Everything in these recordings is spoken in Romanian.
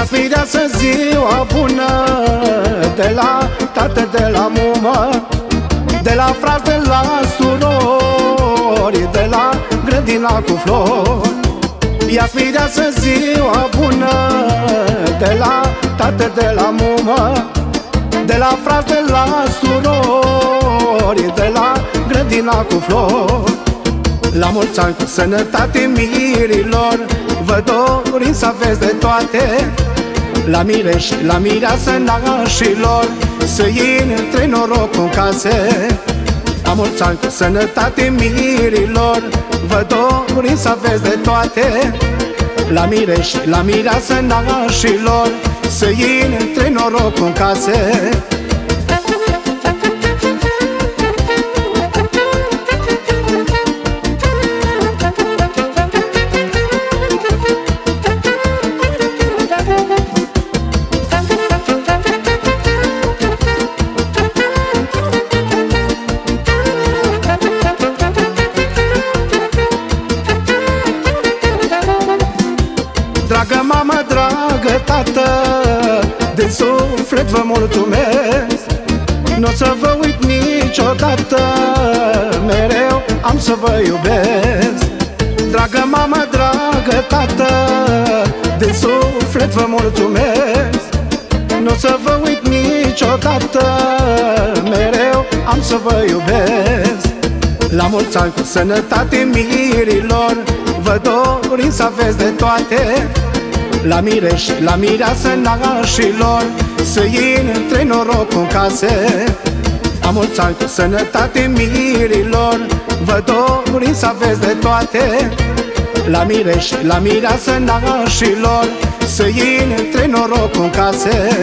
Ia-ți mireasă ziua bună, de la tată, de la mumă, de la frați, de la surori, de la grădina cu flori. Ia-ți mireasă ziua bună, de la tată, de la mumă, de la frați, de la surori, de la grădina cu flori. La mulți ani cu sănătate mirilor, vă dorim să aveți de toate. La mire și la mireasă nașilor, să intre norocul în case. La mulți ani cu sănătate mirilor, vă dorim să aveți de toate. La mire și la mireasă nașilor, să intre norocul în case. Dragă mamă, dragă tată, din suflet vă mulțumesc. N-o să vă uit niciodată, mereu am să vă iubesc. Dragă mamă, dragă tată, din suflet vă mulțumesc. N-o să vă uit niciodată, mereu am să vă iubesc. La mulți ani cu sănătate mirilor, vă dorim să aveți de toate. La mire și la mireasă nașilor, să intre norocul în case. La mulți ani cu sănătate mirilor, vă dorim să aveți de toate. La mire și la mireasă nașilor, să intre norocul în case.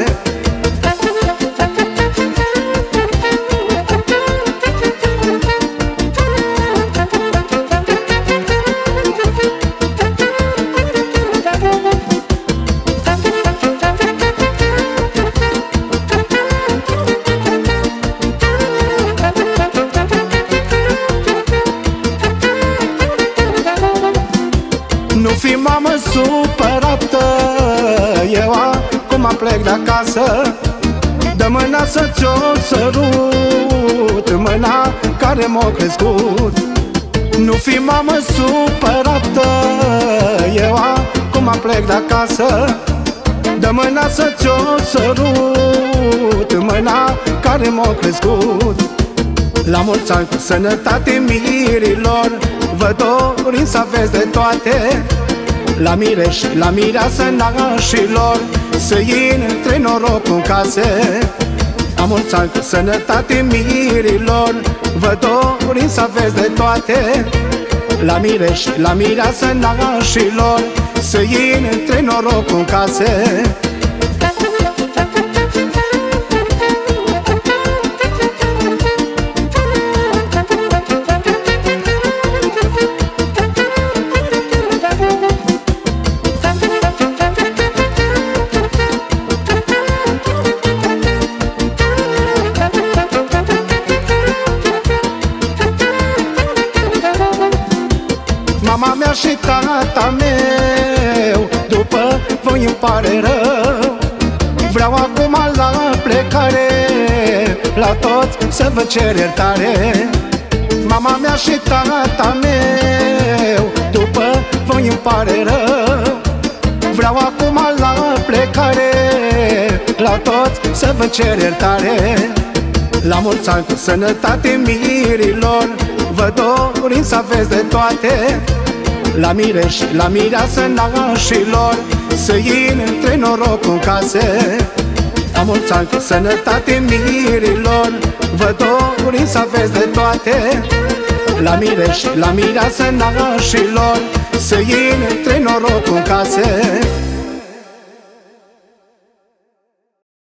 Nu fi mamă supărată, eu acum plec de acasă. Dă mâna să-ți-o sărut, mâna care m-a crescut. Nu fi mamă supărată, eu acum plec de acasă. Dă mâna să-ți-o sărut, mâna care m-a crescut. La mulți ani cu sănătate mirilor, vă dorim să aveți de toate. La mire și la mireasă nașilor, să intre norocul în case. La mulți ani cu sănătate mirilor, vă dorim să aveți de toate. La mire și la mireasă nașilor, să intre norocul în case. Mama mea și tata meu, după voi îmi pare rău. Vreau acum la plecare, la toți să vă cer iertare. Mama mea și tata meu, după voi îmi pare rău. Vreau acum la plecare, la toți să vă cer iertare. La mulți ani cu sănătate mirilor, vă dorim să aveți de toate. La mire și la mireasă nașilor, să intre norocul în case. La mulți ani cu sănătate mirilor, vă dorim să aveți de toate. La mire și la mireasă nașilor, să intre norocul în case.